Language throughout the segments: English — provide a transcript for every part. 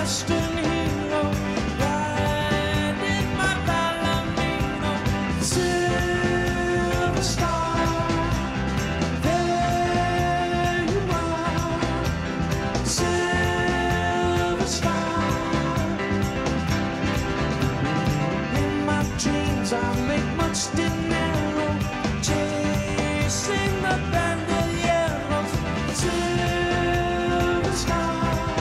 Western hero, riding my Palomino, silver star. There you are, silver star. In my dreams I make much dinero, chasing the banderilleros, silver star.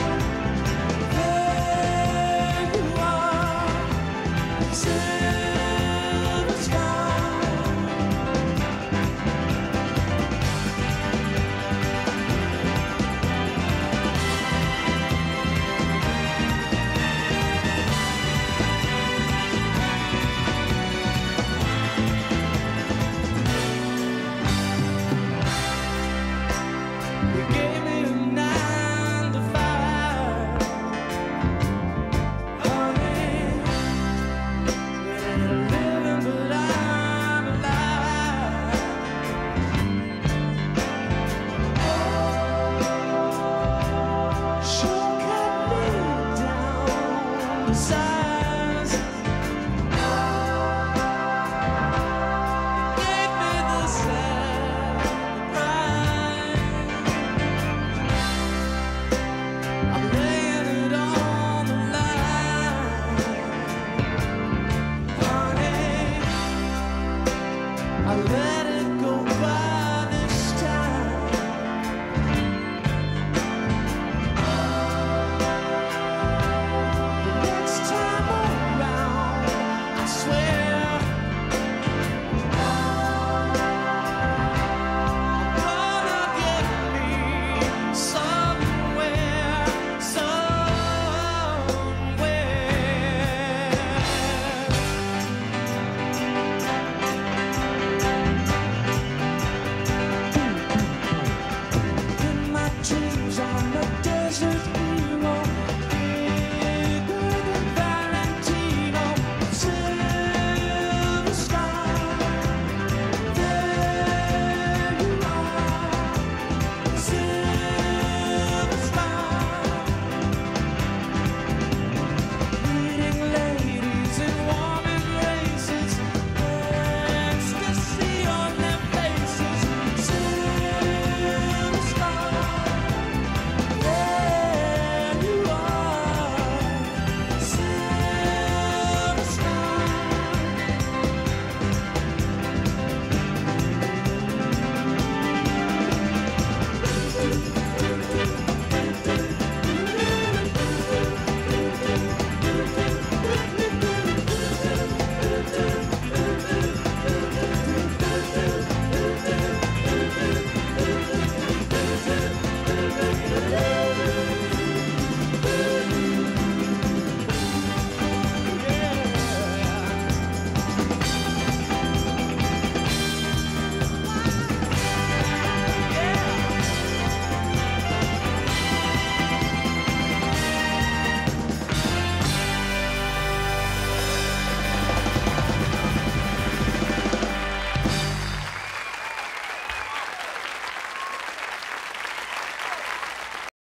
There you are, silver star. You gave me a 9 to 5, honey. We're living, but I'm alive. Oh, sure cut me down beside.